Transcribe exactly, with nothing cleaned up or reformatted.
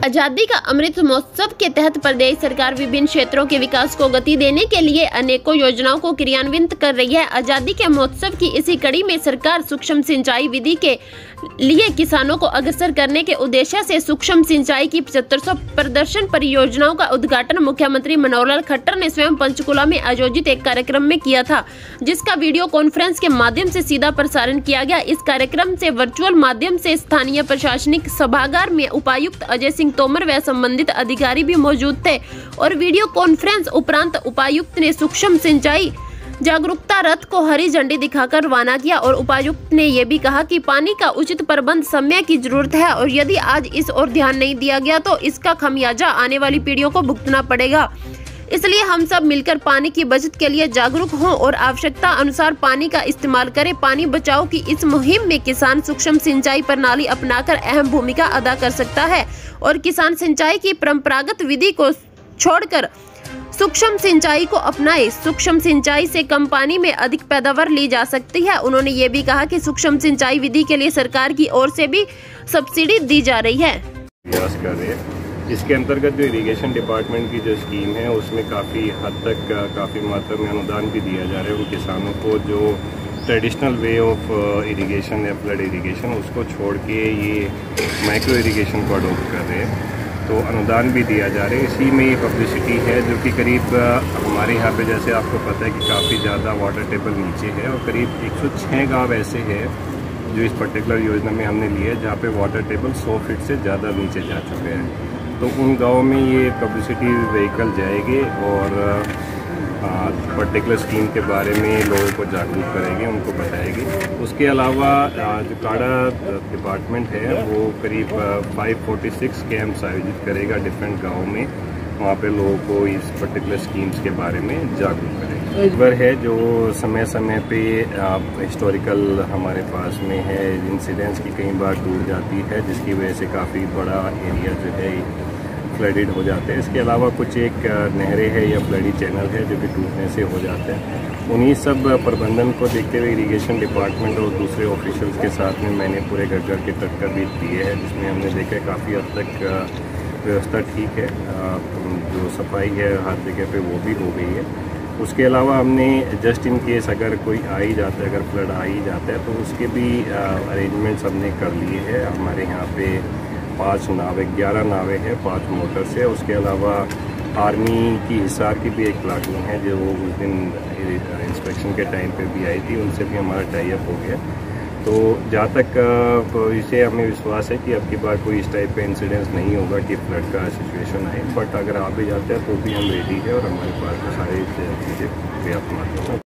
आजादी का अमृत महोत्सव के तहत प्रदेश सरकार विभिन्न क्षेत्रों के विकास को गति देने के लिए अनेकों योजनाओं को क्रियान्वित कर रही है। आजादी के महोत्सव की इसी कड़ी में सरकार सूक्ष्म सिंचाई विधि के लिए किसानों को अग्रसर करने के उद्देश्य से सूक्ष्म सिंचाई की पचहत्तर सौ प्रदर्शन परियोजनाओं का उद्घाटन मुख्यमंत्री मनोहर लाल खट्टर ने स्वयं पंचकुला में आयोजित एक कार्यक्रम में किया था, जिसका वीडियो कॉन्फ्रेंस के माध्यम से सीधा प्रसारण किया गया। इस कार्यक्रम से वर्चुअल माध्यम से स्थानीय प्रशासनिक सभागार में उपायुक्त अजय सिंह तोमर व संबंधित अधिकारी भी मौजूद थे और वीडियो कॉन्फ्रेंस उपरांत उपायुक्त ने सूक्ष्म सिंचाई जागरूकता रथ को हरी झंडी दिखाकर रवाना किया और उपायुक्त ने यह भी कहा कि पानी का उचित प्रबंध समय की जरूरत है और यदि आज इस ओर ध्यान नहीं दिया गया तो इसका खमियाजा आने वाली पीढ़ियों को भुगतना पड़ेगा। इसलिए हम सब मिलकर पानी की बचत के लिए जागरूक हों और आवश्यकता अनुसार पानी का इस्तेमाल करें। पानी बचाओ की इस मुहिम में किसान सूक्ष्म सिंचाई प्रणाली अपनाकर अहम भूमिका अदा कर सकता है और किसान सिंचाई की परंपरागत विधि को छोड़कर सूक्ष्म सिंचाई को अपनाए। सूक्ष्म सिंचाई से कम पानी में अधिक पैदावार ली जा सकती है। उन्होंने ये भी कहा कि सूक्ष्म सिंचाई विधि के लिए सरकार की ओर से भी सब्सिडी दी जा रही है। इसके अंतर्गत जो इरिगेशन डिपार्टमेंट की जो स्कीम है उसमें काफ़ी हद तक काफ़ी मात्रा में अनुदान भी दिया जा रहा है उन किसानों को जो ट्रेडिशनल वे ऑफ इरिगेशन या फ्लड इरिगेशन उसको छोड़ के ये माइक्रो इरिगेशन को अडोप्ट कर रहे हैं, तो अनुदान भी दिया जा रहा है। इसी में ये पब्लिसिटी है जो कि करीब हमारे यहाँ पे जैसे आपको पता है कि काफ़ी ज़्यादा वाटर टेबल नीचे है और करीब एक सौ छह गाँव ऐसे हैं जो इस पर्टिकुलर योजना में हमने लिए है जहाँ पे वाटर टेबल सौ फीट से ज़्यादा नीचे जा चुके हैं। तो उन गाँव में ये पब्लिसिटी व्हीकल जाएगी और पर्टिकुलर स्कीम के बारे में लोगों को जागरूक करेंगे, उनको बताएगी। उसके अलावा जो काड़ा डिपार्टमेंट है वो करीब पाँच सौ छियालीस कैंप्स आयोजित करेगा डिफरेंट गाँव में, वहाँ पे लोगों को इस पर्टिकुलर स्कीम्स के बारे में जागरूक करेगा। खबर है जो समय समय पे हिस्टोरिकल हमारे पास में है, इंसिडेंट्स की कई बार टूट जाती है जिसकी वजह से काफ़ी बड़ा एरिया जो है फ्लडेड हो जाते हैं। इसके अलावा कुछ एक नहरें हैं या फ्लडी चैनल है जो कि टूटने से हो जाते हैं। उन्हीं सब प्रबंधन को देखते हुए इरिगेशन डिपार्टमेंट और दूसरे ऑफिशियल्स के साथ में मैंने पूरे घर घर के टक्कर भी दिए हैं, जिसमें हमने देखा काफ़ी हद तक व्यवस्था ठीक है, जो सफाई है हर जगह पे वो भी हो गई है। उसके अलावा हमने जस्ट इन केस अगर कोई आ ही जाता है, अगर फ्लड आ ही जाता है तो उसके भी अरेंजमेंट्स हमने कर लिए हैं। हमारे यहाँ पे पाँच नावें ग्यारह नावें हैं, पाँच मोटर से। उसके अलावा आर्मी की हिसार की भी एक प्लाटून है जो उस दिन इंस्पेक्शन के टाइम पे भी आई थी, उनसे भी हमारा टाई अप हो गया। तो जहाँ तक इसे हमें विश्वास है कि अब की बार कोई इस टाइप का इंसिडेंस नहीं होगा कि फ्लड का सिचुएशन आए, बट अगर आ भी जाता है तो भी हम रेडी है और हमारे पास सारी चीज़ें पर्याप्त मात्रा में